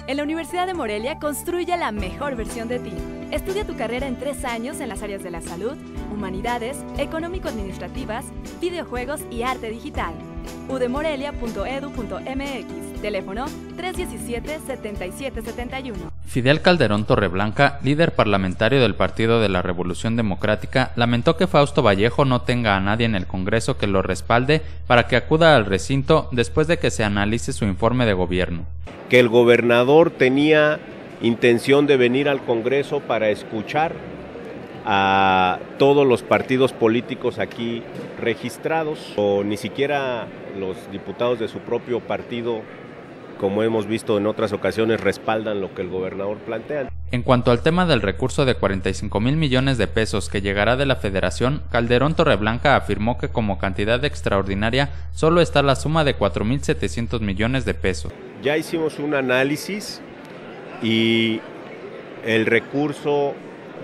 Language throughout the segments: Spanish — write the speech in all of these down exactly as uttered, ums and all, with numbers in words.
En la Universidad de Morelia construye la mejor versión de ti. Estudia tu carrera en tres años en las áreas de la salud, humanidades, económico-administrativas, videojuegos y arte digital. u d morelia punto e d u punto m x, teléfono tres uno siete, siete siete siete uno. Fidel Calderón Torreblanca, líder parlamentario del Partido de la Revolución Democrática, lamentó que Fausto Vallejo no tenga a nadie en el Congreso que lo respalde para que acuda al recinto después de que se analice su informe de gobierno. Que el gobernador tenía intención de venir al Congreso para escuchar a todos los partidos políticos aquí registrados, o ni siquiera los diputados de su propio partido, como hemos visto en otras ocasiones, respaldan lo que el gobernador plantea. En cuanto al tema del recurso de cuarenta y cinco mil millones de pesos que llegará de la Federación, Calderón Torreblanca afirmó que como cantidad extraordinaria solo está la suma de cuatro mil setecientos millones de pesos. Ya hicimos un análisis y el recurso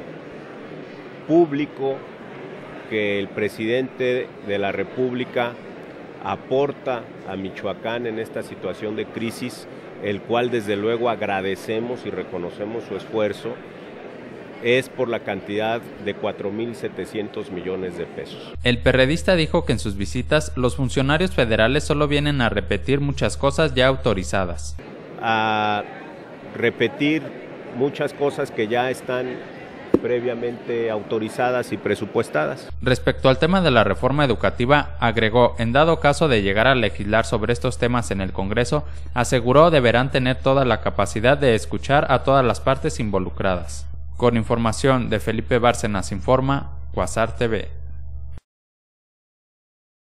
público que el presidente de la República aporta a Michoacán en esta situación de crisis, el cual desde luego agradecemos y reconocemos su esfuerzo, es por la cantidad de cuatro mil setecientos millones de pesos. El perredista dijo que en sus visitas los funcionarios federales solo vienen a repetir muchas cosas ya autorizadas. A repetir muchas cosas que ya están previamente autorizadas y presupuestadas. Respecto al tema de la reforma educativa, agregó, en dado caso de llegar a legislar sobre estos temas en el Congreso, aseguró deberán tener toda la capacidad de escuchar a todas las partes involucradas. Con información de Felipe Bárcenas Informa, Quasar T V.